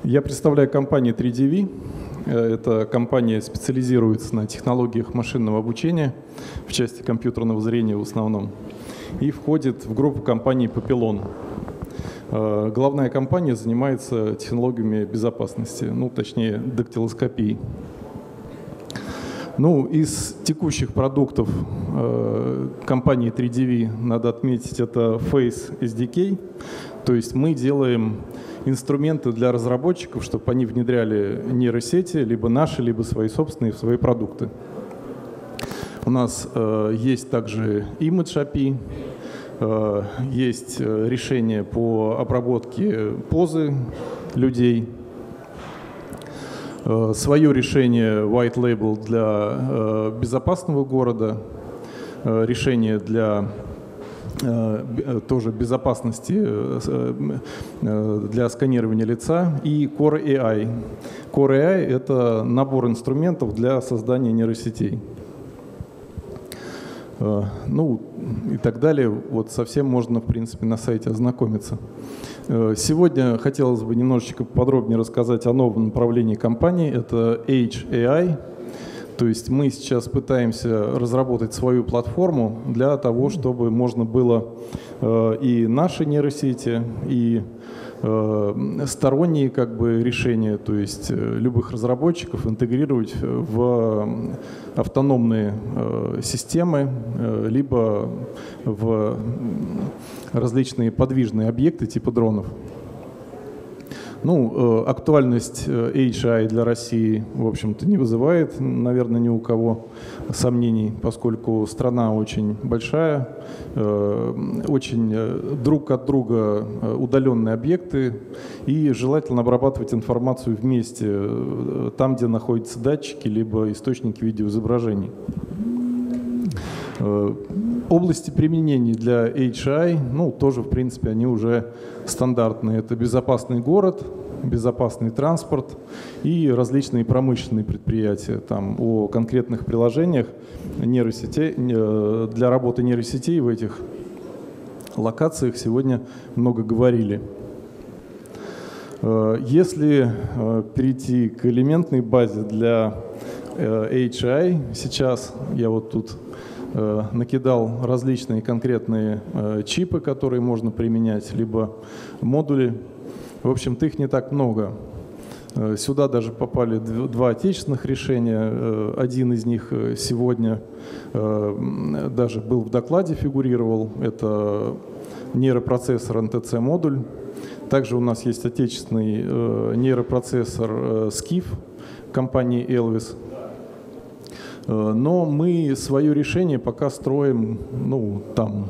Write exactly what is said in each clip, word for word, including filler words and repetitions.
Я представляю компанию три ди ви. Эта компания специализируется на технологиях машинного обучения в части компьютерного зрения в основном и входит в группу компаний Papillon. Главная компания занимается технологиями безопасности, ну, точнее, дактилоскопией. Ну, из текущих продуктов э, компании три ди ви надо отметить это Face эс ди кей, то есть мы делаем инструменты для разработчиков, чтобы они внедряли нейросети, либо наши, либо свои собственные в свои продукты. У нас э, есть также Image эй пи ай, э, есть решение по обработке позы людей, свое решение White Label для э, безопасного города, э, решение для э, тоже безопасности э, э, для сканирования лица и Core эй ай. Core эй ай — это набор инструментов для создания нейросетей. Э, ну и так далее. Вот совсем можно, в принципе, на сайте ознакомиться. Сегодня хотелось бы немножечко подробнее рассказать о новом направлении компании. Это Edge эй ай. То есть мы сейчас пытаемся разработать свою платформу для того, чтобы можно было и наши нейросети, и сторонние как бы решения, то есть любых разработчиков интегрировать в автономные системы, либо в различные подвижные объекты типа дронов. Ну, актуальность Edge эй ай для России, в общем-то, не вызывает, наверное, ни у кого сомнений, поскольку страна очень большая, очень друг от друга удаленные объекты, и желательно обрабатывать информацию вместе, там, где находятся датчики, либо источники видеоизображений. Области применений для Edge эй ай, ну, тоже, в принципе, они уже стандартные. Это безопасный город, безопасный транспорт и различные промышленные предприятия. Там о конкретных приложениях нейросетей, для работы нейросетей в этих локациях сегодня много говорили. Если перейти к элементной базе для Edge эй ай, сейчас я вот тут накидал различные конкретные чипы, которые можно применять, либо модули. В общем-то, их не так много. Сюда даже попали два отечественных решения. Один из них сегодня даже был в докладе, фигурировал. Это нейропроцессор эн тэ цэ-модуль. Также у нас есть отечественный нейропроцессор скиф компании Elvis. Но мы свое решение пока строим, ну, там,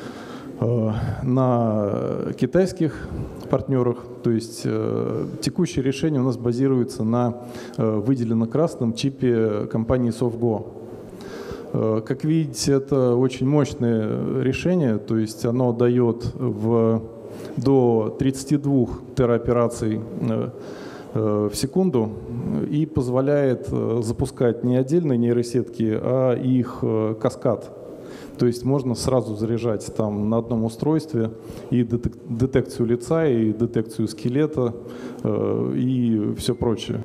на китайских партнерах. То есть текущее решение у нас базируется на выделенно красном чипе компании SoftGo. Как видите, это очень мощное решение, то есть оно дает в, до тридцати двух тераопераций в секунду и позволяет запускать не отдельные нейросетки, а их каскад. То есть можно сразу заряжать там на одном устройстве и детекцию лица, и детекцию скелета, и все прочее.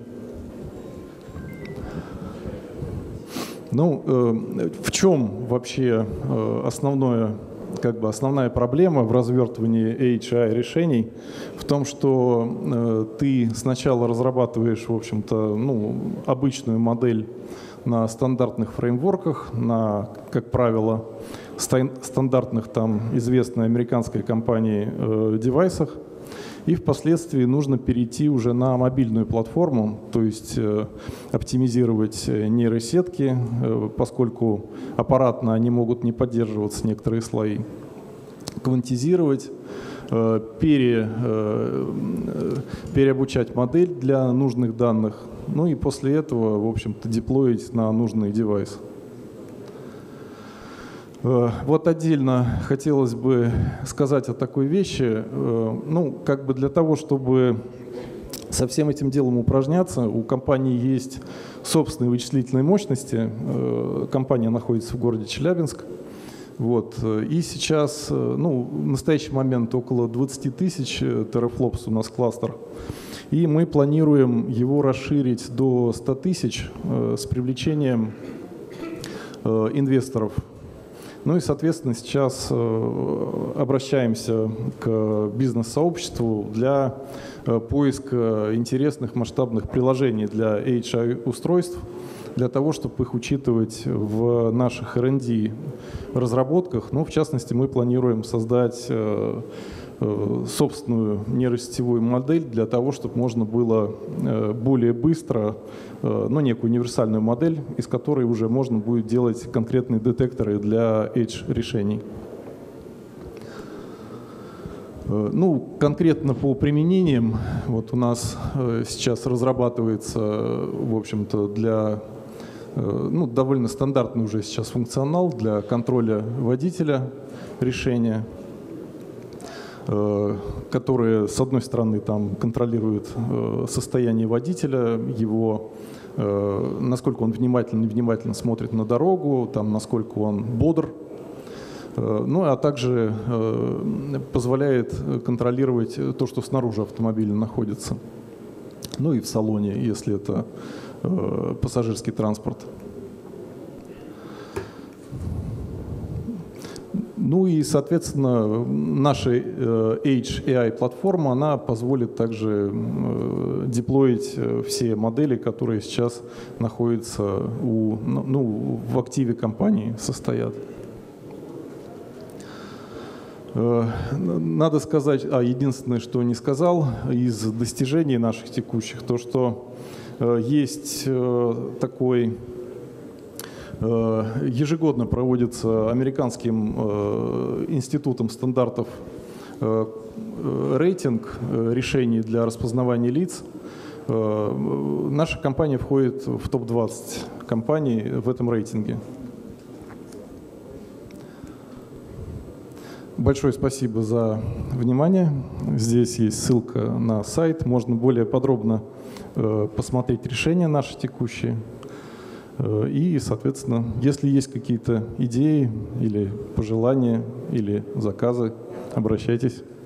Ну, в чем вообще основное, как бы основная проблема в развертывании Edge эй ай решений? В том, что э, ты сначала разрабатываешь, в общем-то, ну, обычную модель на стандартных фреймворках, на, как правило, стандартных там известной американской компании э, девайсах, и впоследствии нужно перейти уже на мобильную платформу, то есть э, оптимизировать нейросетки, э, поскольку аппаратно они могут не поддерживаться, некоторые слои, квантизировать, э, пере, э, переобучать модель для нужных данных, ну и после этого, в общем-то, деплоить на нужный девайс. Вот отдельно хотелось бы сказать о такой вещи. Ну, как бы для того, чтобы со всем этим делом упражняться, у компании есть собственные вычислительные мощности. Компания находится в городе Челябинск. Вот. И сейчас, ну, в настоящий момент около двадцати тысяч терафлопс у нас кластер. И мы планируем его расширить до ста тысяч с привлечением инвесторов. Ну и, соответственно, сейчас обращаемся к бизнес-сообществу для поиска интересных масштабных приложений для эйч ай-устройств, для того, чтобы их учитывать в наших эр энд ди разработках. Ну, в частности, мы планируем создать собственную нейросетевую модель для того, чтобы можно было более быстро, ну, некую универсальную модель, из которой уже можно будет делать конкретные детекторы для эйдж-решений. Ну, конкретно по применениям, вот у нас сейчас разрабатывается, в общем-то, для, ну, довольно стандартный уже сейчас функционал для контроля водителя решения, которые, с одной стороны, там контролируют состояние водителя, его, насколько он внимательно, невнимательно смотрит на дорогу, там, насколько он бодр, ну, а также позволяет контролировать то, что снаружи автомобиля находится, ну и в салоне, если это пассажирский транспорт. Ну и, соответственно, наша эйдж эй ай-платформа, она позволит также деплоить все модели, которые сейчас находятся у, ну, в активе компании, состоят. Надо сказать, а единственное, что не сказал, из достижений наших текущих, то, что есть такой... Ежегодно проводится Американским институтом стандартов рейтинг решений для распознавания лиц. Наша компания входит в топ двадцать компаний в этом рейтинге. Большое спасибо за внимание. Здесь есть ссылка на сайт. Можно более подробно посмотреть решения наши текущие. И, соответственно, если есть какие-то идеи или пожелания, или заказы, обращайтесь.